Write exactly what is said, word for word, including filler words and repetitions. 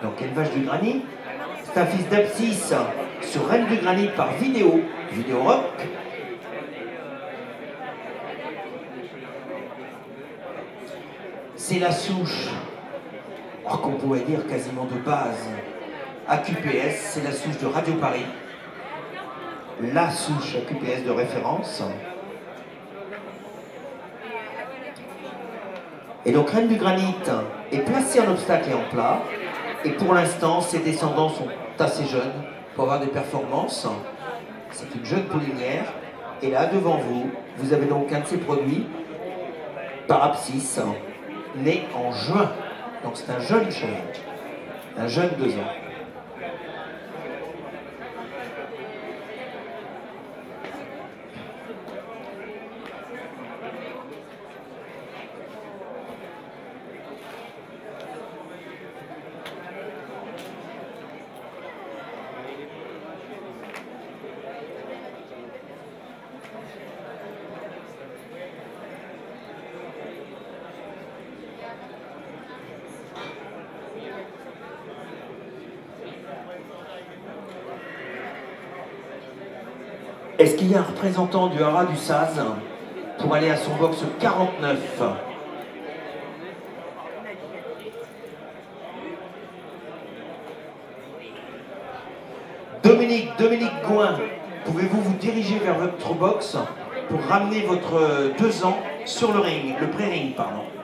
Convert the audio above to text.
donc élevage du granit. C'est un fils d'Apsis sur Reine du Granit par vidéo, vidéo rock. C'est la souche, alors qu'on pourrait dire quasiment de base, A Q P S, c'est la souche de Radio Paris. La souche A Q P S de référence. Et donc Reine du Granit est placée en obstacle et en plat. Et pour l'instant, ses descendants sont assez jeunes pour avoir des performances. C'est une jeune poulinière. Et là, devant vous, vous avez donc un de ces produits, Parapsis, né en juin. Donc c'est un jeune cheval, un jeune deux ans. Est-ce qu'il y a un représentant du haras du Saz pour aller à son box quarante-neuf? Dominique, Dominique Gouin, pouvez-vous vous diriger vers votre box pour ramener votre deux ans sur le ring, le pré-ring, pardon.